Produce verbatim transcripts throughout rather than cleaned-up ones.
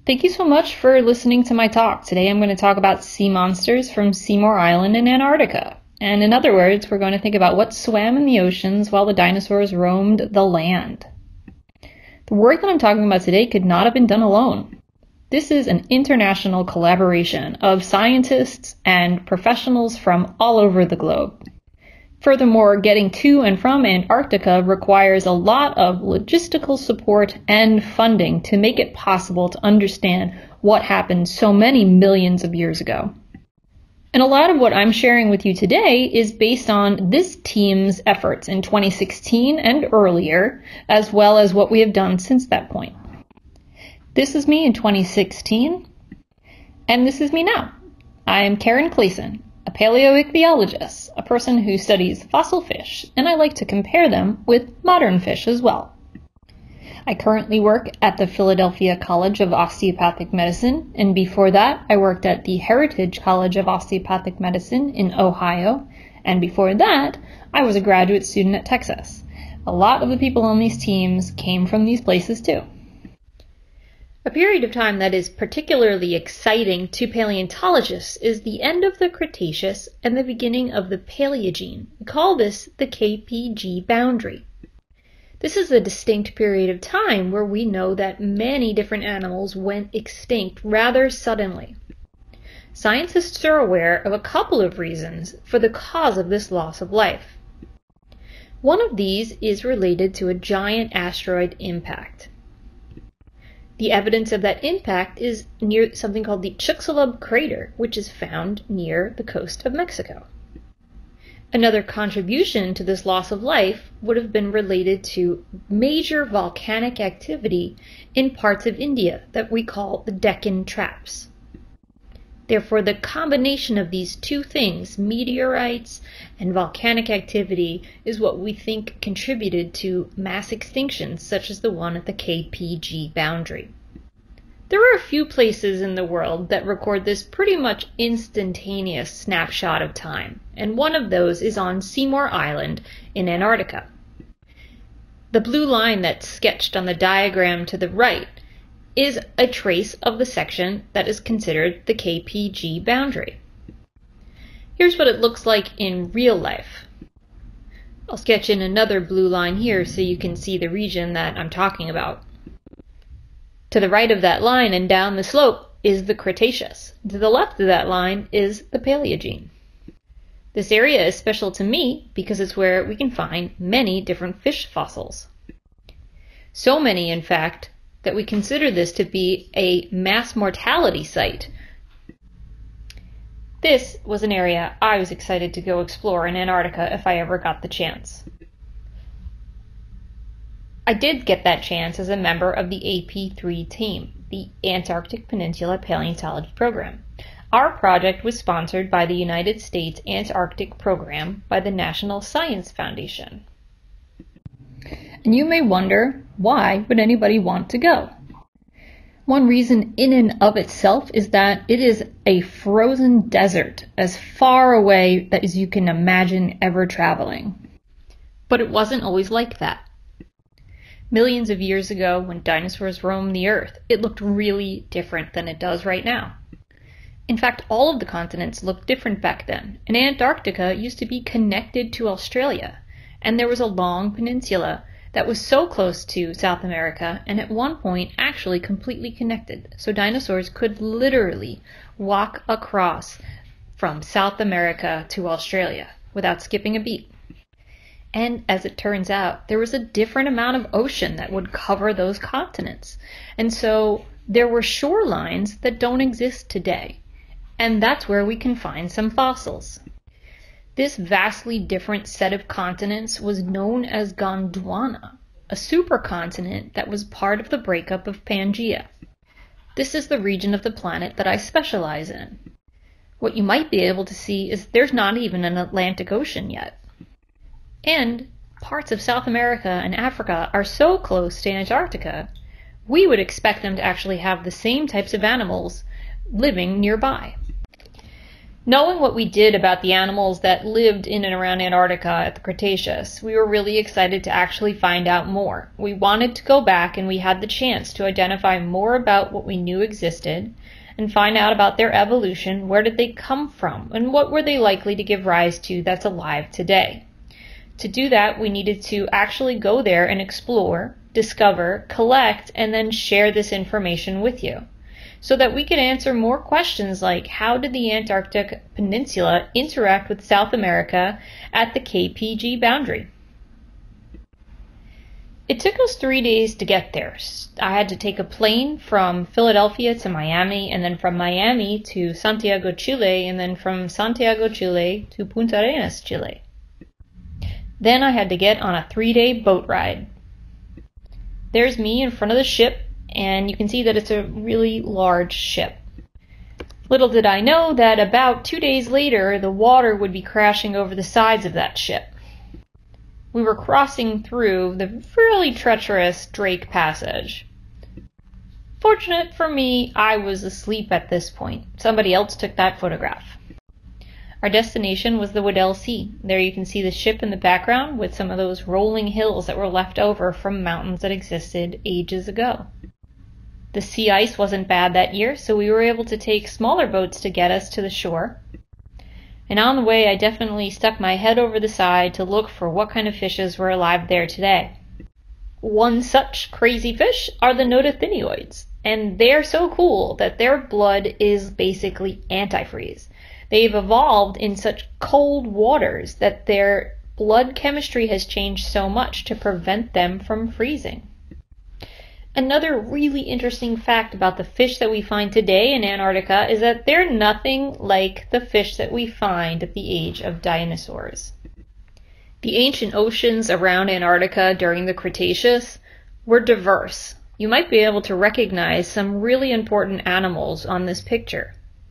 Thank you so much for listening to my talk. Today I'm going to talk about sea monsters from Seymour Island in Antarctica. And in other words, we're going to think about what swam in the oceans while the dinosaurs roamed the land. The work that I'm talking about today could not have been done alone. This is an international collaboration of scientists and professionals from all over the globe. Furthermore, getting to and from Antarctica requires a lot of logistical support and funding to make it possible to understand what happened so many millions of years ago. And a lot of what I'm sharing with you today is based on this team's efforts in twenty sixteen and earlier, as well as what we have done since that point. This is me in twenty sixteen, and this is me now. I am Kerin Claeson, a paleoichthyologist, a person who studies fossil fish, and I like to compare them with modern fish as well. I currently work at the Philadelphia College of Osteopathic Medicine, and before that I worked at the Heritage College of Osteopathic Medicine in Ohio, and before that I was a graduate student at Texas. A lot of the people on these teams came from these places too. A period of time that is particularly exciting to paleontologists is the end of the Cretaceous and the beginning of the Paleogene. We call this the K P G boundary. This is a distinct period of time where we know that many different animals went extinct rather suddenly. Scientists are aware of a couple of reasons for the cause of this loss of life. One of these is related to a giant asteroid impact. The evidence of that impact is near something called the Chicxulub crater, which is found near the coast of Mexico. Another contribution to this loss of life would have been related to major volcanic activity in parts of India that we call the Deccan Traps. Therefore, the combination of these two things, meteorites and volcanic activity, is what we think contributed to mass extinctions such as the one at the K P G boundary. There are a few places in the world that record this pretty much instantaneous snapshot of time, and one of those is on Seymour Island in Antarctica. The blue line that's sketched on the diagram to the right is a trace of the section that is considered the K P G boundary. Here's what it looks like in real life. I'll sketch in another blue line here so you can see the region that I'm talking about. To the right of that line and down the slope is the Cretaceous. To the left of that line is the Paleogene. This area is special to me because it's where we can find many different fish fossils. So many, in fact, that we consider this to be a mass mortality site. This was an area I was excited to go explore in Antarctica if I ever got the chance. I did get that chance as a member of the A P three team, the Antarctic Peninsula Paleontology Program. Our project was sponsored by the United States Antarctic Program by the National Science Foundation. And you may wonder, why would anybody want to go? One reason in and of itself is that it is a frozen desert as far away as you can imagine ever traveling. But it wasn't always like that. Millions of years ago, when dinosaurs roamed the Earth, it looked really different than it does right now. In fact, all of the continents looked different back then, and Antarctica used to be connected to Australia, and there was a long peninsula that was so close to South America, and at one point actually completely connected, so dinosaurs could literally walk across from South America to Australia without skipping a beat. And as it turns out, there was a different amount of ocean that would cover those continents. And so there were shorelines that don't exist today. And that's where we can find some fossils. This vastly different set of continents was known as Gondwana, a supercontinent that was part of the breakup of Pangaea. This is the region of the planet that I specialize in. What you might be able to see is there's not even an Atlantic Ocean yet. And parts of South America and Africa are so close to Antarctica, we would expect them to actually have the same types of animals living nearby. Knowing what we did about the animals that lived in and around Antarctica at the Cretaceous, we were really excited to actually find out more. We wanted to go back, and we had the chance to identify more about what we knew existed and find out about their evolution. Where did they come from, and what were they likely to give rise to that's alive today? To do that, we needed to actually go there and explore, discover, collect, and then share this information with you, so that we could answer more questions like, how did the Antarctic Peninsula interact with South America at the K P G boundary? It took us three days to get there. I had to take a plane from Philadelphia to Miami, and then from Miami to Santiago, Chile, and then from Santiago, Chile to Punta Arenas, Chile. Then I had to get on a three-day boat ride. There's me in front of the ship, and you can see that it's a really large ship. Little did I know that about two days later, the water would be crashing over the sides of that ship. We were crossing through the fairly treacherous Drake Passage. Fortunate for me, I was asleep at this point. Somebody else took that photograph. Our destination was the Weddell Sea. There you can see the ship in the background with some of those rolling hills that were left over from mountains that existed ages ago. The sea ice wasn't bad that year, so we were able to take smaller boats to get us to the shore. And on the way, I definitely stuck my head over the side to look for what kind of fishes were alive there today. One such crazy fish are the notothynioids, and they're so cool that their blood is basically antifreeze. They've evolved in such cold waters that their blood chemistry has changed so much to prevent them from freezing. Another really interesting fact about the fish that we find today in Antarctica is that they're nothing like the fish that we find at the age of dinosaurs. The ancient oceans around Antarctica during the Cretaceous were diverse. You might be able to recognize some really important animals on this picture.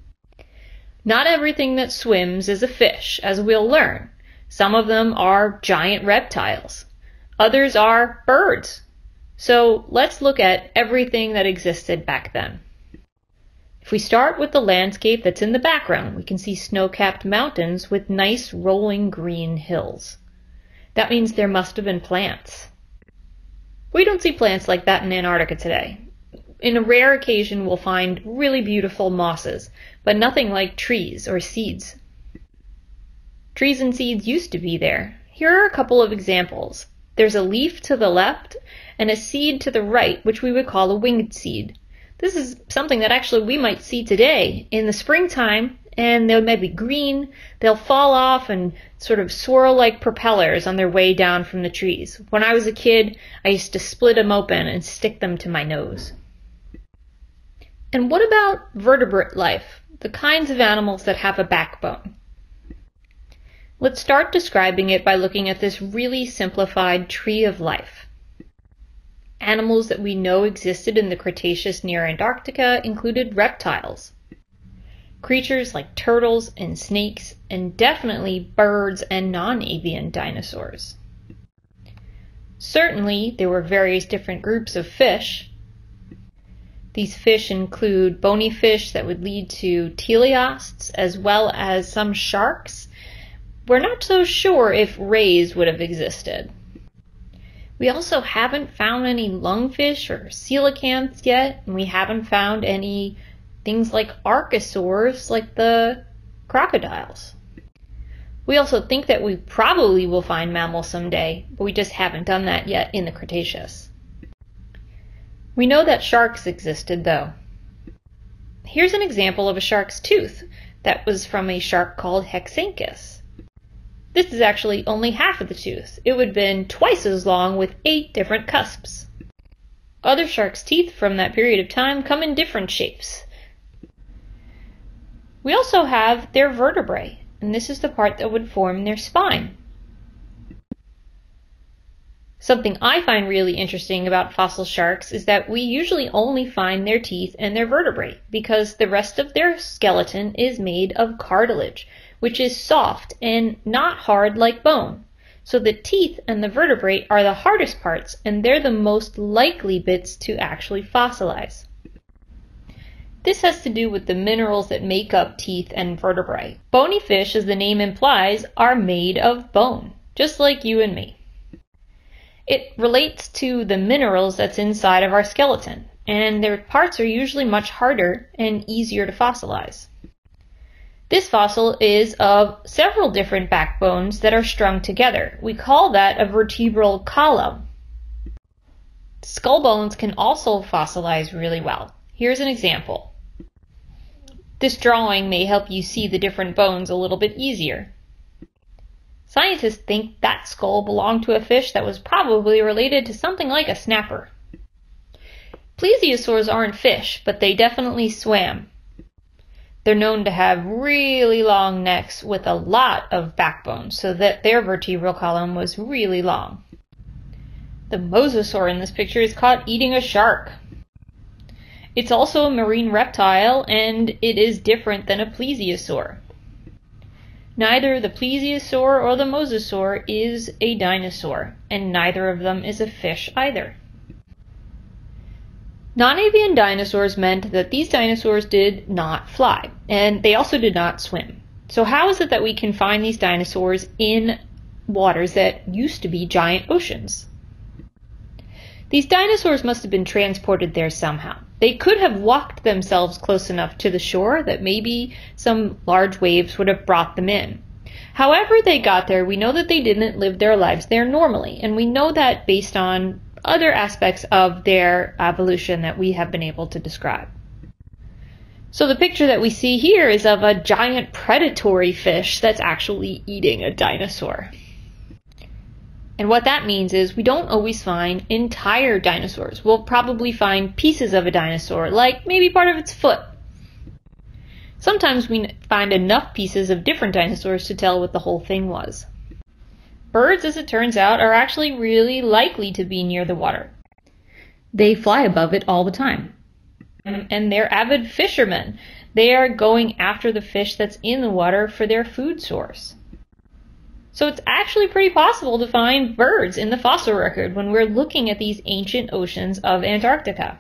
Not everything that swims is a fish, as we'll learn. Some of them are giant reptiles. Others are birds. So let's look at everything that existed back then. If we start with the landscape that's in the background, we can see snow-capped mountains with nice rolling green hills. That means there must have been plants. We don't see plants like that in Antarctica today. In a rare occasion, we'll find really beautiful mosses, but nothing like trees or seeds. Trees and seeds used to be there. Here are a couple of examples. There's a leaf to the left and a seed to the right, which we would call a winged seed. This is something that actually we might see today in the springtime, and they might be green. They'll fall off and sort of swirl like propellers on their way down from the trees. When I was a kid, I used to split them open and stick them to my nose. And what about vertebrate life, the kinds of animals that have a backbone? Let's start describing it by looking at this really simplified tree of life. Animals that we know existed in the Cretaceous near Antarctica included reptiles, creatures like turtles and snakes, and definitely birds and non-avian dinosaurs. Certainly, there were various different groups of fish. These fish include bony fish that would lead to teleosts, as well as some sharks. We're not so sure if rays would have existed. We also haven't found any lungfish or coelacanths yet, and we haven't found any things like archosaurs like the crocodiles. We also think that we probably will find mammals someday, but we just haven't done that yet in the Cretaceous. We know that sharks existed, though. Here's an example of a shark's tooth that was from a shark called Hexanchus. This is actually only half of the tooth. It would have been twice as long with eight different cusps. Other sharks' teeth from that period of time come in different shapes. We also have their vertebrae, and this is the part that would form their spine. Something I find really interesting about fossil sharks is that we usually only find their teeth and their vertebrae because the rest of their skeleton is made of cartilage, which is soft and not hard like bone. So the teeth and the vertebrae are the hardest parts, and they're the most likely bits to actually fossilize. This has to do with the minerals that make up teeth and vertebrae. Bony fish, as the name implies, are made of bone, just like you and me. It relates to the minerals that's inside of our skeleton, and their parts are usually much harder and easier to fossilize. This fossil is of several different backbones that are strung together. We call that a vertebral column. Skull bones can also fossilize really well. Here's an example. This drawing may help you see the different bones a little bit easier. Scientists think that skull belonged to a fish that was probably related to something like a snapper. Plesiosaurs aren't fish, but they definitely swam. They're known to have really long necks with a lot of backbone, so that their vertebral column was really long. The mosasaur in this picture is caught eating a shark. It's also a marine reptile, and it is different than a plesiosaur. Neither the plesiosaur or the mosasaur is a dinosaur, and neither of them is a fish either. Non-avian dinosaurs meant that these dinosaurs did not fly, and they also did not swim. So how is it that we can find these dinosaurs in waters that used to be giant oceans? These dinosaurs must have been transported there somehow. They could have walked themselves close enough to the shore that maybe some large waves would have brought them in. However they got there, we know that they didn't live their lives there normally, and we know that based on other aspects of their evolution that we have been able to describe. So the picture that we see here is of a giant predatory fish that's actually eating a dinosaur. And what that means is we don't always find entire dinosaurs. We'll probably find pieces of a dinosaur, like maybe part of its foot. Sometimes we find enough pieces of different dinosaurs to tell what the whole thing was. Birds, as it turns out, are actually really likely to be near the water. They fly above it all the time. And they're avid fishermen. They are going after the fish that's in the water for their food source. So it's actually pretty possible to find birds in the fossil record when we're looking at these ancient oceans of Antarctica.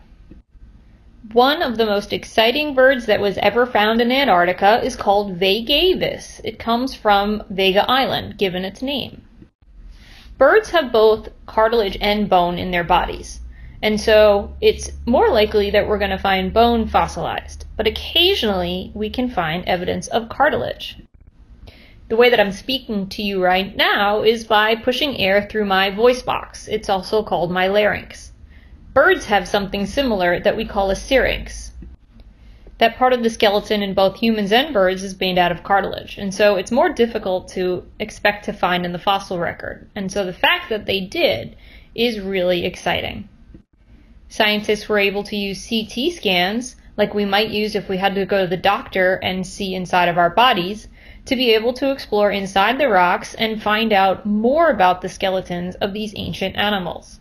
One of the most exciting birds that was ever found in Antarctica is called Vegavis. It comes from Vega Island, given its name. Birds have both cartilage and bone in their bodies, and so it's more likely that we're going to find bone fossilized, but occasionally we can find evidence of cartilage. The way that I'm speaking to you right now is by pushing air through my voice box. It's also called my larynx. Birds have something similar that we call a syrinx. That part of the skeleton in both humans and birds is made out of cartilage, and so it's more difficult to expect to find in the fossil record. And so the fact that they did is really exciting. Scientists were able to use C T scans, like we might use if we had to go to the doctor and see inside of our bodies, to be able to explore inside the rocks and find out more about the skeletons of these ancient animals.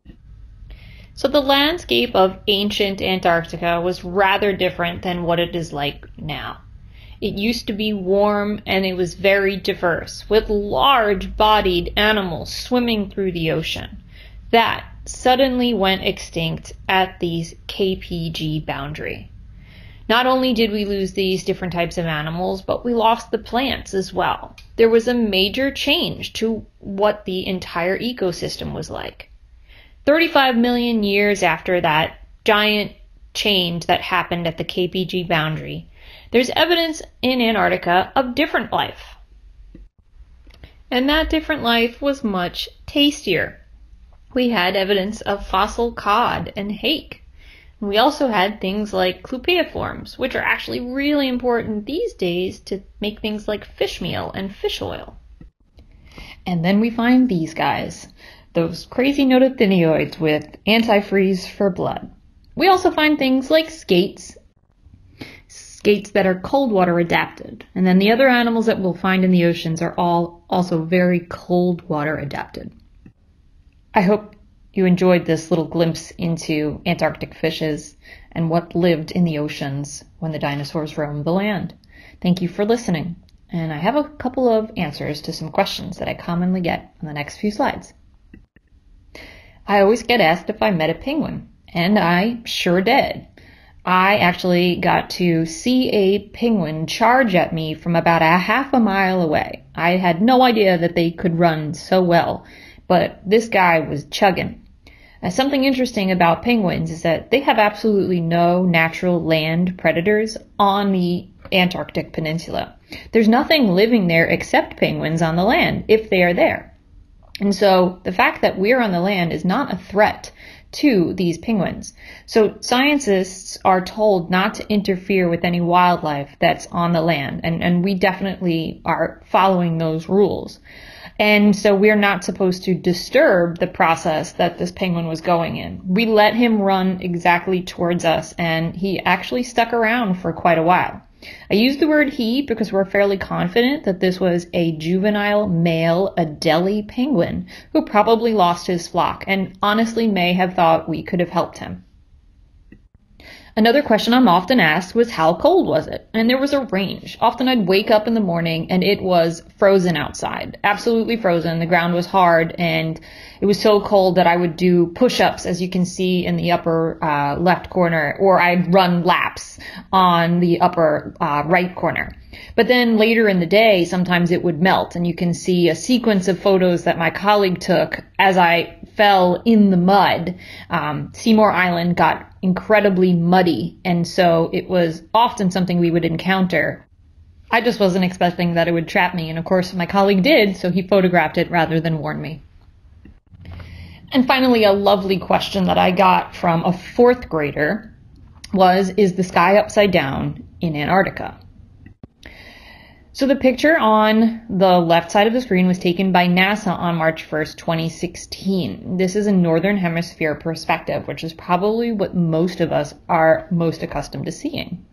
So the landscape of ancient Antarctica was rather different than what it is like now. It used to be warm and it was very diverse, with large-bodied animals swimming through the ocean. That suddenly went extinct at the K P G boundary. Not only did we lose these different types of animals, but we lost the plants as well. There was a major change to what the entire ecosystem was like. thirty-five million years after that giant change that happened at the K P G boundary, there's evidence in Antarctica of different life. And that different life was much tastier. We had evidence of fossil cod and hake. We also had things like clupeiforms, which are actually really important these days to make things like fish meal and fish oil. And then we find these guys, those crazy notothenioids with antifreeze for blood. We also find things like skates, skates that are cold water adapted. And then the other animals that we'll find in the oceans are all also very cold water adapted. I hope you enjoyed this little glimpse into Antarctic fishes and what lived in the oceans when the dinosaurs roamed the land. Thank you for listening, and I have a couple of answers to some questions that I commonly get on the next few slides. I always get asked if I met a penguin, and I sure did. I actually got to see a penguin charge at me from about a half a mile away. I had no idea that they could run so well, but this guy was chugging. Uh, something interesting about penguins is that they have absolutely no natural land predators on the Antarctic Peninsula. There's nothing living there except penguins on the land, if they are there. And so the fact that we're on the land is not a threat to these penguins. So scientists are told not to interfere with any wildlife that's on the land, and, and we definitely are following those rules. And so we're not supposed to disturb the process that this penguin was going in. We let him run exactly towards us, and he actually stuck around for quite a while. I use the word he because we're fairly confident that this was a juvenile male Adelie penguin who probably lost his flock and honestly may have thought we could have helped him. Another question I'm often asked was, how cold was it? And there was a range. Often I'd wake up in the morning and it was frozen outside, absolutely frozen. The ground was hard and it was so cold that I would do push-ups, as you can see in the upper uh, left corner, or I'd run laps on the upper uh, right corner. But then later in the day, sometimes it would melt, and you can see a sequence of photos that my colleague took as I fell in the mud. Um, Seymour Island got incredibly muddy, and so it was often something we would encounter. I just wasn't expecting that it would trap me, and of course my colleague did, so he photographed it rather than warn me. And finally, a lovely question that I got from a fourth grader was, is the sky upside down in Antarctica? So the picture on the left side of the screen was taken by NASA on March first, twenty sixteen. This is a Northern Hemisphere perspective, which is probably what most of us are most accustomed to seeing.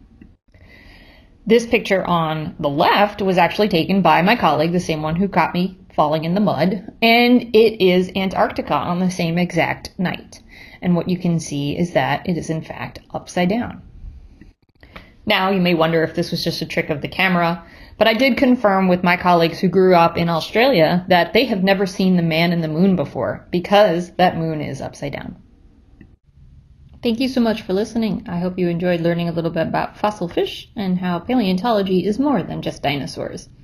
This picture on the left was actually taken by my colleague, the same one who caught me falling in the mud, and it is Antarctica on the same exact night. And what you can see is that it is in fact upside down. Now, you may wonder if this was just a trick of the camera, but I did confirm with my colleagues who grew up in Australia that they have never seen the man in the moon before, because that moon is upside down. Thank you so much for listening. I hope you enjoyed learning a little bit about fossil fish and how paleontology is more than just dinosaurs.